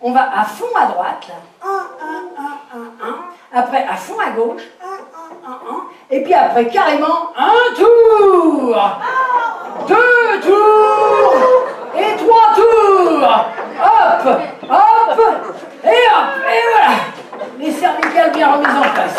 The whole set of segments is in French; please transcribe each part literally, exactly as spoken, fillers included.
On va à fond à droite, là. un, un, un, un, un. Après, à fond à gauche. un, un, un, un. Et puis après, carrément, un tour. Deux tours. Et trois tours. Hop, hop. Et hop. Et voilà. Les cervicales bien remises en place.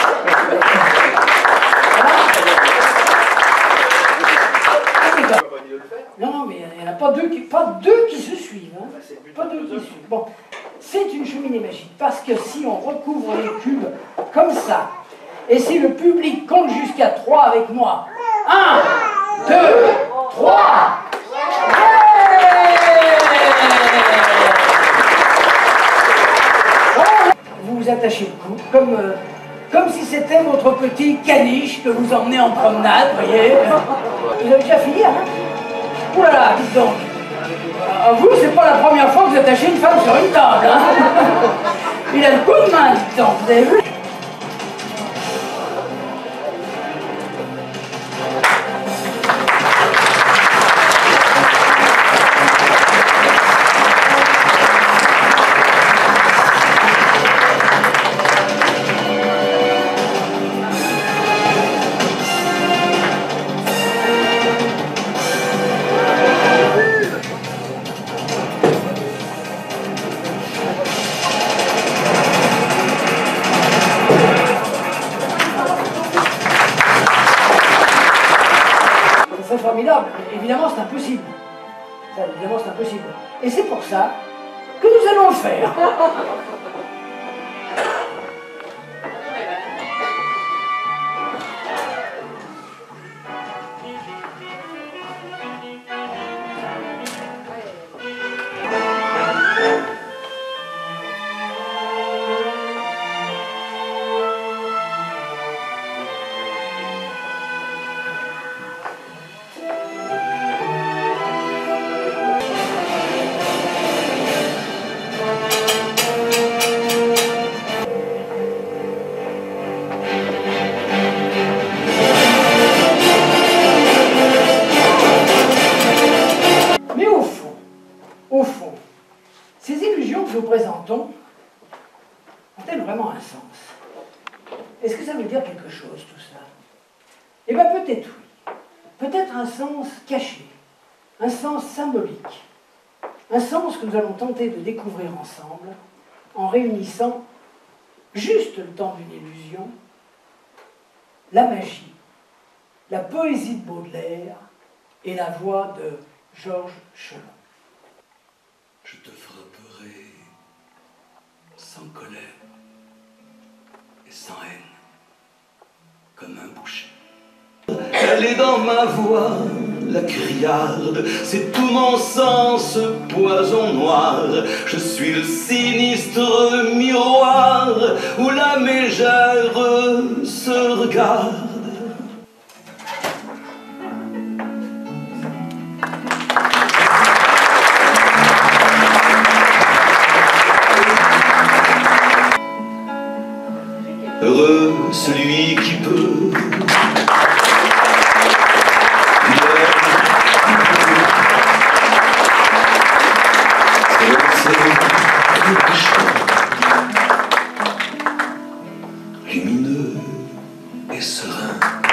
Non, non, mais il n'y en a pas deux qui, pas deux qui se suivent. Hein. Pas deux qui se suivent. Bon, c'est une cheminée magique parce que si on recouvre les cubes comme ça, et si le public compte jusqu'à trois avec moi, un, deux, trois. Vous vous attachez le cou, comme, euh, comme si c'était votre petit caniche que vous emmenez en promenade, vous voyez. Vous avez déjà fini, hein? Ouh là là, dites donc. Euh, vous, c'est pas la première fois que vous attachez une femme sur une table, hein? Il a le coup de main, dites donc, vous avez vu? C'est formidable, évidemment c'est impossible. Ça, évidemment c'est impossible. Et c'est pour ça que nous allons le faire. Au fond, ces illusions que nous présentons ont-elles vraiment un sens? Est-ce que ça veut dire quelque chose, tout ça? Eh bien, peut-être oui. Peut-être un sens caché, un sens symbolique, un sens que nous allons tenter de découvrir ensemble en réunissant, juste le temps d'une illusion, la magie, la poésie de Baudelaire et la voix de Georges Chelon. Je te frapperai sans colère et sans haine, comme un boucher. Elle est dans ma voix, la criarde, c'est tout mon sang, ce poison noir. Je suis le sinistre miroir où la mégère se regarde. Heureux celui qui peut lumineux et serein.